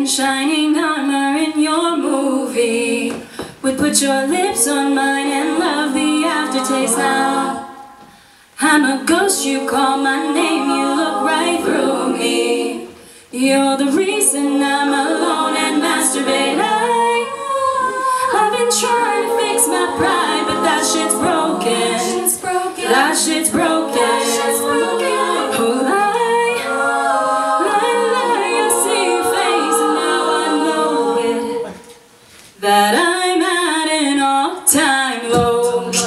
in shining armor in your movie would put your lips on mine and love the aftertaste. Now I'm a ghost, you call my name, you look right through me. You're the reason I'm alone and masturbate. I've been trying to fix my pride, but that shit's broken. That shit's broken. Oh, lie, I see your face and now I know it, that I'm at an all-time low.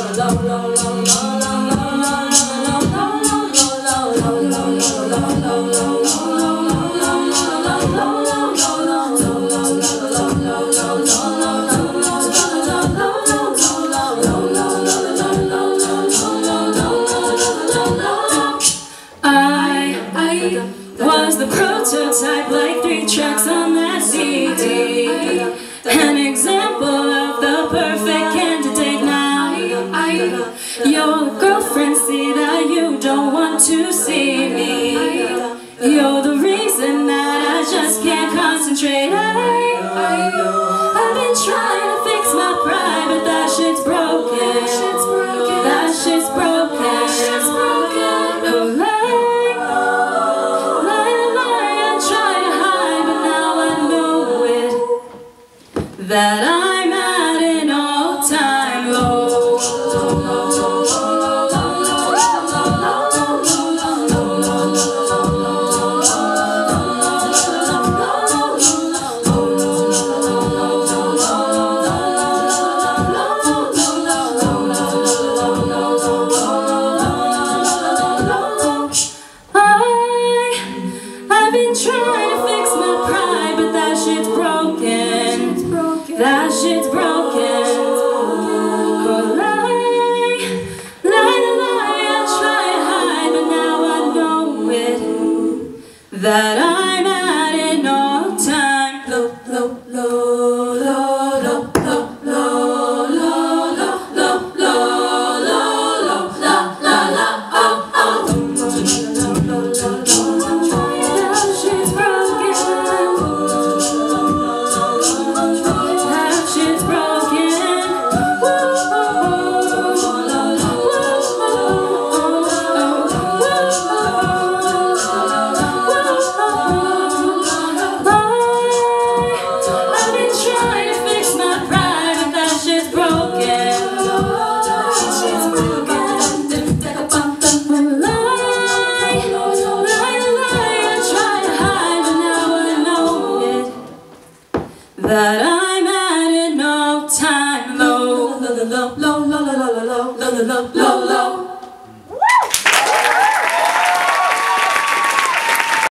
Was the prototype, like 3 tracks on that CD, an example of the perfect candidate. Now your girlfriend see that you don't want to see me. You're the reason that I just can't concentrate. I've been trying to fix my pride, but that shit's broken. That shit's broken. Oh, that I'm at an all-time low. I've been trying to fix my pride, but that shit's broken. That shit's broken. Oh, lie, I try to hide, but now I know it, that I'm at an all-time low, low, low, low, low, low, low, low, low, low, low, la, la, la, oh, oh. That shit's broken. That I'm at an all-time low, low, low, low, low, low, low, low, low, low, low.